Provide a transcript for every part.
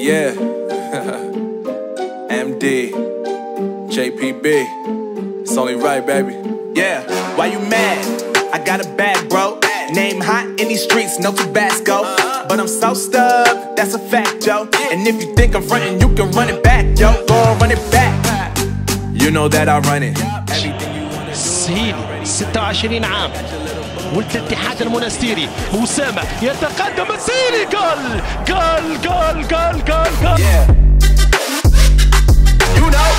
Yeah. MD. JPB. It's only right, baby. Yeah. Why you mad? I got a bag, bro. Name hot in these streets, no Tabasco. But I'm so stubbed, that's a fact, yo. And if you think I'm frontin', you can run it back, yo. Go on, run it back. You know that I run it. السهيلي 26 عام ولد الاتحاد المنستيري. أسامة يتقدم السهيلي. جول. You know,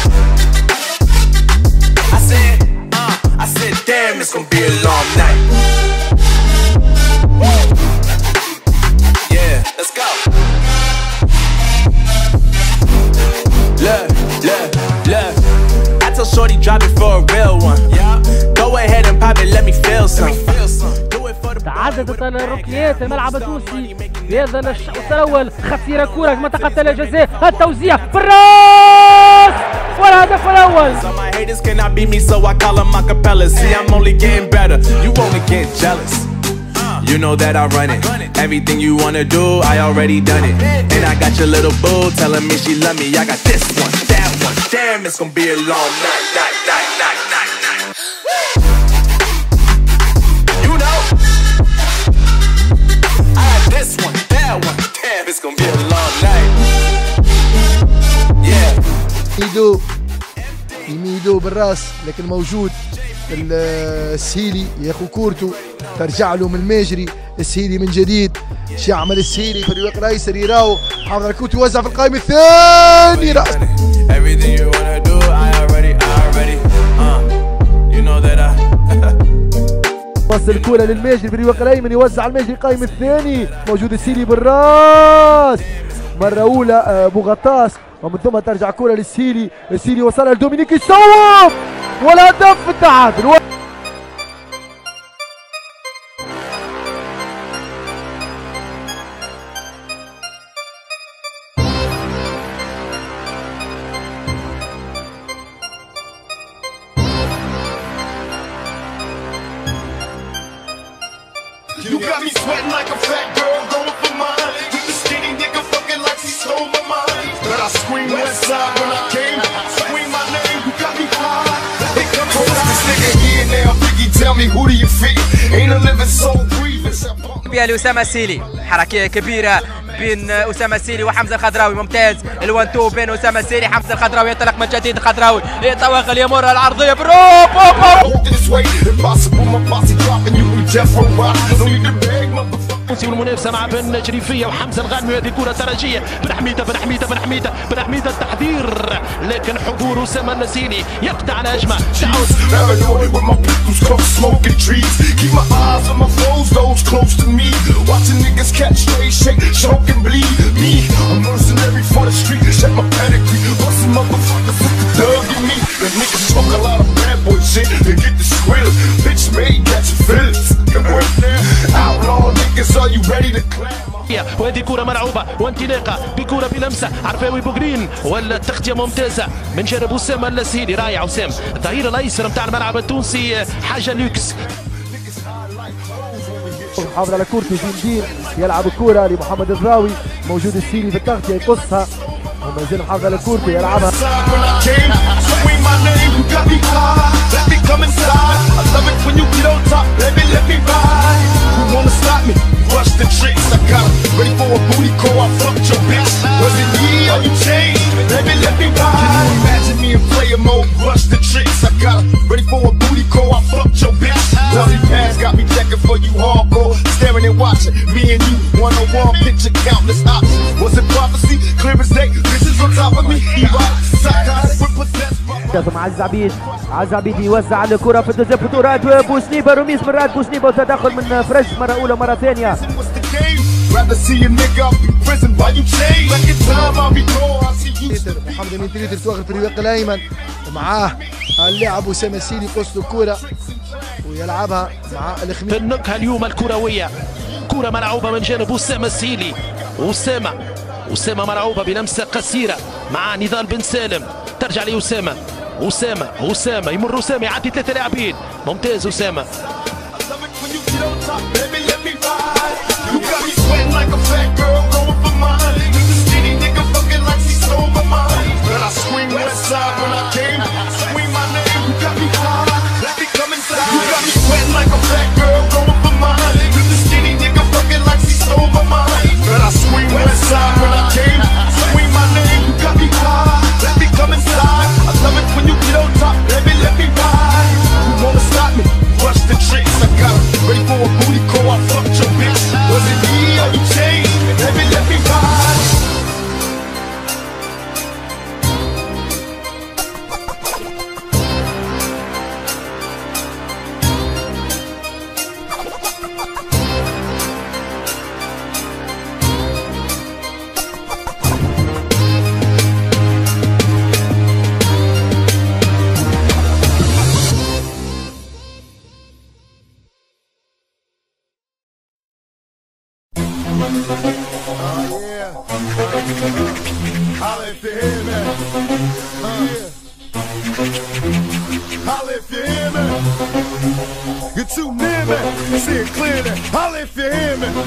I said, damn, it's gonna be a long night. Yeah, let's go. Look. I tell Shorty drop it for a real one. Go ahead and pop it, let me feel some. تعددت الركنيات الملعب التونسي بهذا الشوط الاول. خطيره كره في منطقه الجزاء، التوزيع بالراس والهدف الاول. My haters cannot beat me, so I call them acapellas. See, I'm only getting better, you only get jealous. You know that I run it. Everything you wanna do, I already done it. And I got your little boo telling me she love me. I got this one, that one. Damn, it's gonna be a long night. You know, I got this one, that one. Damn, it's gonna be a long night. Yeah. يميدو بالراس لكن موجود السهيلي ياخو كورته، ترجع له من الماجري. السهيلي من جديد، شو يعمل السهيلي في الرواق الايسر؟ يراو حافظ على الكوت، يوزع في القائم الثاني راس. وصل الكوره للماجري في الرواق الايمن، يوزع الماجري القائم الثاني. موجود السهيلي بالراس مره اولى بوغطاس، ومن ثم ترجع كرة للسهيلي. السهيلي وصلها لدومينيك يصوب والهدف التعادل. You got me sweating like a fat girl going for mine. You the skinny nigga fucking like she stole my mind. But I scream west side when I came. Scream my name, you got me high. They come from this nigga here now. Biggie, tell me who do you fit? Ain't a living soul breathing. لأسامة السهيلي، حركية كبيرة بين أسامة السهيلي وحمزة الخضراوي. ممتاز الوان تو بين أسامة السهيلي حمزة الخضراوي. ينطلق من جديد الخضراوي، يتوغل يمر العرضية بالروب. والمنافسة مع بن شريفية وحمزة الغانمي. هذه كرة ترجية. بن حميدة التحذير، لكن حضور أسامة السهيلي يقطع على هجمة. Watching niggas catch straight, shake, choke and bleed. Me, a mercenary for the street. Check my pedigree. What's some motherfuckers with the dug in me? The niggas talk a lot of bad boy shit. They get the skrill. Bitch made, got your feelings. Outlaw niggas, are you ready to clap? وهذه كرة ملعوبة وانطلاقة بكرة بلمسة. عرفاوي بوغرين ولا التغطية ممتازة من جانب أسامة السهيلي. رائع أسام، الظهير الأيسر نتاع الملعب التونسي حاجة لوكس. حافظ على كورته زين يلعب الكرة لمحمد الراوي. موجود السهيلي في التغطية يقصها وما زال محافظ على كورته يلعبها. Rush the tricks, I got ready for a booty call. I fucked your bitch. Was it me or you changed? Baby, let me ride. Can you imagine me in player mode? Rush the tricks, I got ready for a booty call. I fucked your bitch. Dusty pass got me checking for you hardcore. Staring and watching me and you one-on-one. Picture countless options. Was it prophecy? Clear as day. Bitches on top of me. Psychotic with possessed. مع الزعبيدي يوزع الكرة في الدوزيام فتورات بوسنيبة. رميز من راد بوسنيبة وتدخل من فرج مرة أولى مرة ثانية. محمد أمين تريتر تؤخر في الرواق الأيمن ومعاه اللاعب أسامة السهيلي يقص الكرة ويلعبها مع الخميس. النكهة اليوم الكروية، كرة ملعوبة من جانب أسامة السهيلي. أسامة ملعوبة بلمسة قصيرة مع نضال بن سالم. ترجع لأسامة. يمر أسامة يعدي ثلاثة لاعبين. ممتاز أسامة. You got me sweating like a fat girl going for mine. You the skinny nigga Holla if you hear me. Holla if you hear me. You're too near me. See it clearly. Holla if you hear me.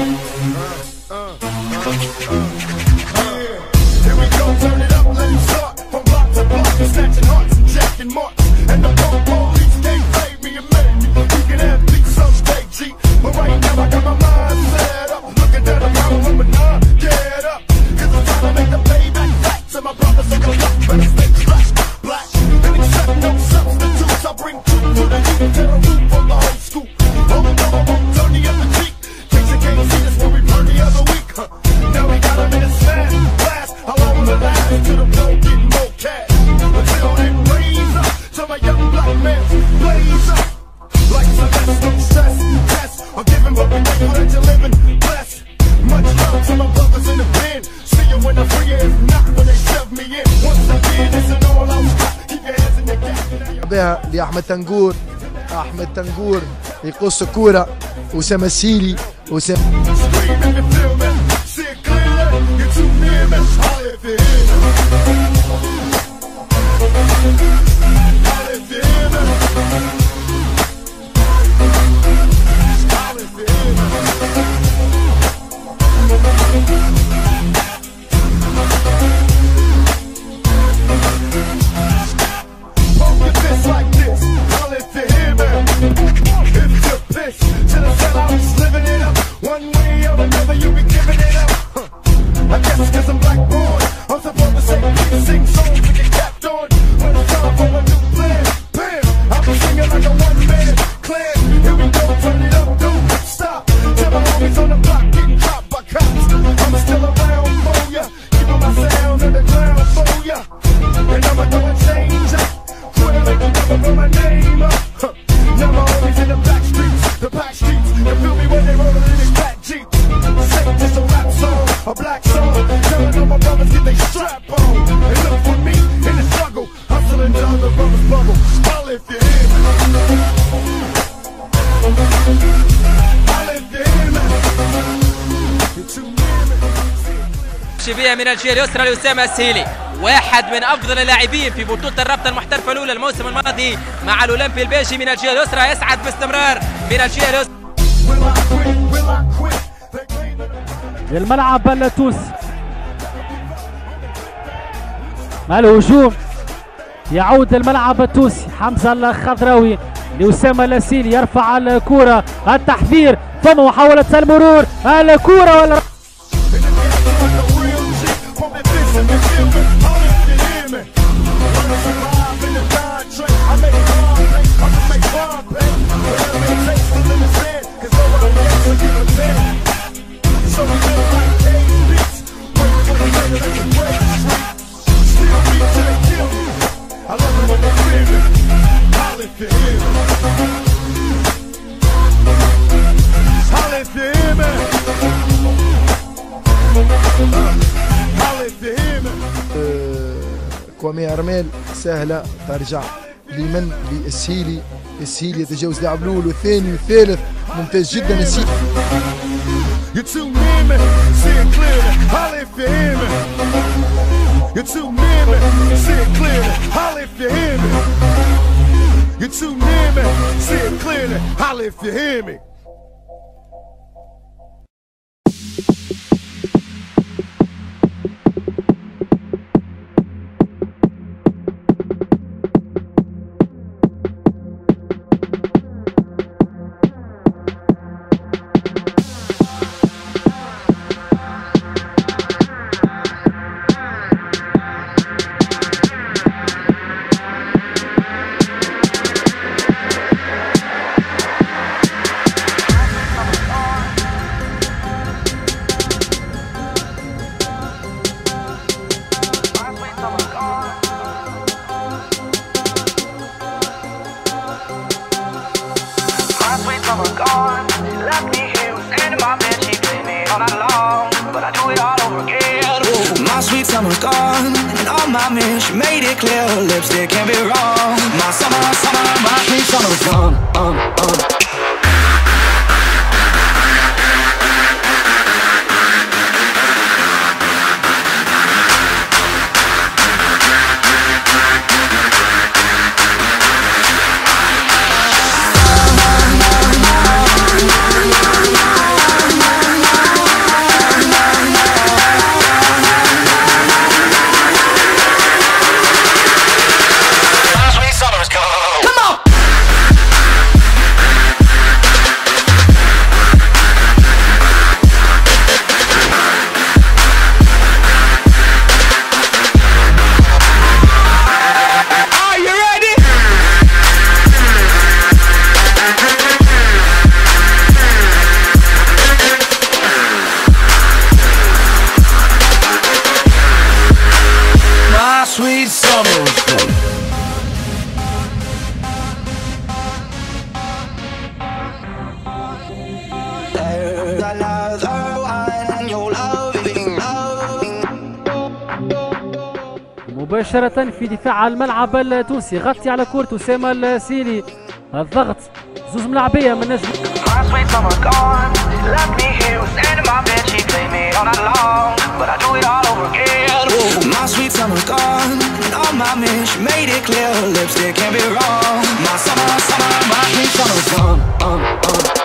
Here we go, turn it up, let it start. From block to block, snatching hearts and jacking marks. And the police can't save me a minute. We can have beats someday, G. But right now I got my mind set up. Looking down the road, I'm a nine. Get up. Cause I'm trying to make the payback back to my brothers on the rock. Better stay black, black. And accept no substitutes. I bring truth to the youth. Tell the roof of the whole school. Oh no, I won't turn the other cheek. Case you can't see this when we burn the other week. Now we got 'em in a smash blast. How long will it last until the blow getting more cash? Until they raise up. Till my young black man blaze up. Like Celeste, no stress, test. I'm giving what we make that you're living blessed. Much love to my brothers in the pen. See you when I free you, if not when they shove me in. Once again, it's an all out stop. Keep your hands in the gap. بها لأحمد تنقور. أحمد تنقور يقص كورة. أسامة السيلي. Scream if you feel me. See it clearly. You're too near me. Holla if you hear me. Holla if you hear me. Holla if you hear me. Pump your fist like this. Holla if you hear me. If you're pissed to the sellouts, living it up. One way or another, you be giving it up. I guess it's 'cause I'm black born. I'm supposed to say please sing songs to get capped on. When it's time for a new plan, bam, I'll be singing like a one-man clan. Here we go, turn it up, don't stop. Tell my homies on the block getting dropped by cops. I'm still around for ya, keeping my sound underground for ya. And I'ma go and change up. Quit like you never put my name up. Now my homies in the back streets, the back streets. You feel me when they rollin' in this back Jeep. Say just a rap song, a black song. Telling all my brothers get they strap on. And look for me in the struggle, hustling down the brothers bubble. Holla if you hear me. Holla if you hear me. You're too near me. شبيه من الجهه اليسرى لأسامة السيلي، واحد من افضل اللاعبين في بطوله الرابطه المحترفه الاولى الموسم الماضي مع الاولمبي البيجي من الجهه اليسرى. يسعد باستمرار من الجهه اليسرى. الملعب التونسي الهجوم يعود الملعب التونسي. حمزة الخضراوي لأسامة السيلي يرفع الكرة. التحذير ثم محاولة المرور. الكرة ولا كوامي أرميل سهلة ترجع لمن للسيلي. السيلي يتجاوز لاعب الأول والثاني والثالث. ممتاز جدا السيلي. You're too near me, see it clearly, holla if you hear me. You're too near me, see it clearly, holla if you hear me. You're too near me, see it clearly, holla if you hear me. gone. She left me here, was in my bed, she played me all night long, but I do it all over again. My sweet summer's gone, and on my mirror she made it clear her lipstick can't be wrong. My summer, my sweet summer's gone. Sweet summer. There's another one you're loving. مباشرة في دفاع الملعب التونسي، غطي على كرة أسامة السيلي، الضغط زوز ملاعبية من نجم. My sweet summer gone. She left me here, was in my bed, she played me all night long, but I do it all over again. My sweet summer's gone, and on my mirror she made it clear her lipstick can't be wrong. My summer, my sweet summer's gone.